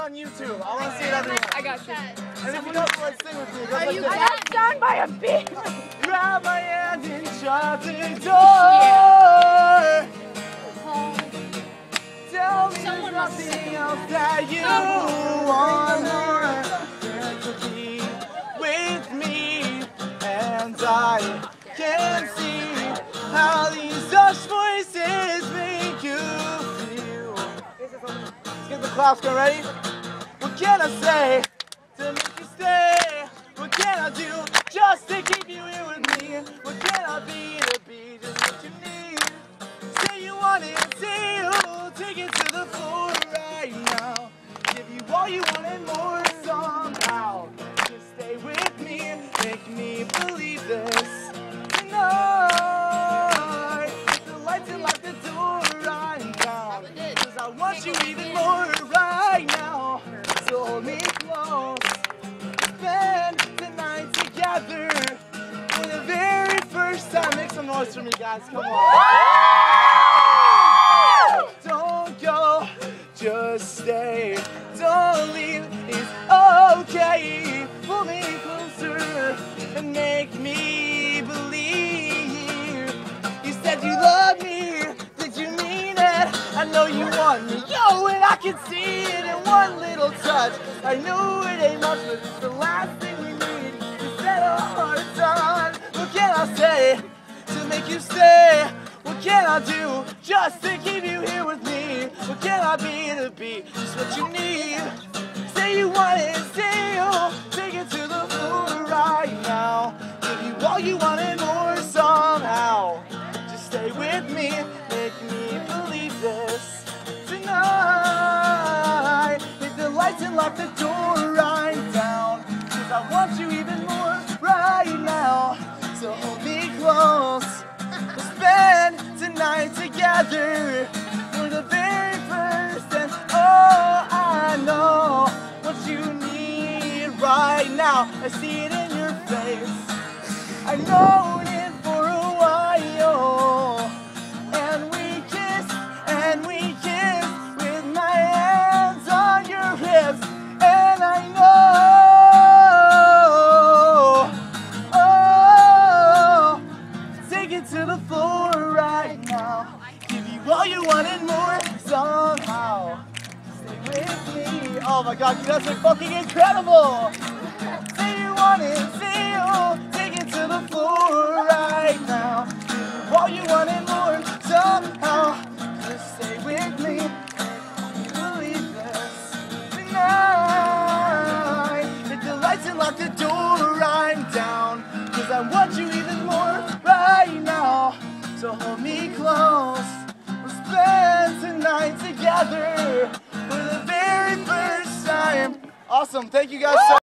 on YouTube. I want to see it everywhere. I got you. And if you know it, let's sing with me. It goes like you this. got stung by a bee. Grab my hand and shut the door. Tell me there's nothing else that you want more than to be with me. And I can see how these harsh voices make you feel. Let's get the claps going. Ready? What can I say to make you stay? What can I do just to keep you here with me? What can I be to be just what you need? Say you want it, say you'll take it to the floor right now. Give you all you want and more somehow. Just stay with me, make me believe this tonight. Hit the lights and lock the door right now. 'Cause I want you even more right now. So hold me close. Spend the night together for the very first time. Make some noise for me, guys. Come on. Don't go, just stay. Don't leave, it's okay. Pull me closer and make me believe. You said you love me, did you mean it? I know you want me, yo, and I can see it in one little touch. I know it ain't much, but it's the last thing we need to set our hearts on. What can I say to make you stay? What can I do just to keep you here with me? What can I be to be just what you need? Say you want it, say you'll take it to the floor right now. Give you all you want and more somehow. Just stay with me, make me believe this tonight. Hit the lights and lock the door right down. 'Cause I want you even more right now. So hold me close. We'll spend tonight together for the very first and oh, I know what you need right now. I see it in your face. I know it for a while. And we kiss with my hands on your hips. And I know, oh, take it to the floor right now. Give you all you want and more somehow. Stay with me. Oh my God, you guys are fucking incredible. Say you want it, say you'll take it to the floor right now. Give you all you want and more somehow. Just stay with me. Make me believe this tonight. Hit the lights and lock the door right down. 'Cause I want you even more right now. So hold me close. We'll spend tonight together for the very first time. Awesome. Thank you guys so much.